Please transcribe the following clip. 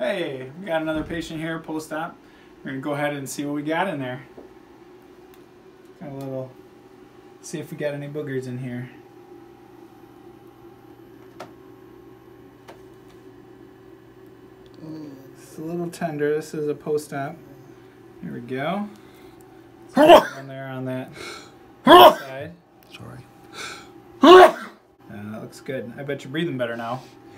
Hey, we got another patient here post-op. We're going to go ahead and see what we got in there. Got a little, see if we got any boogers in here. It's a little tender. This is a post-op. Here we go. On there on that side. Sorry. That looks good. I bet you're breathing better now.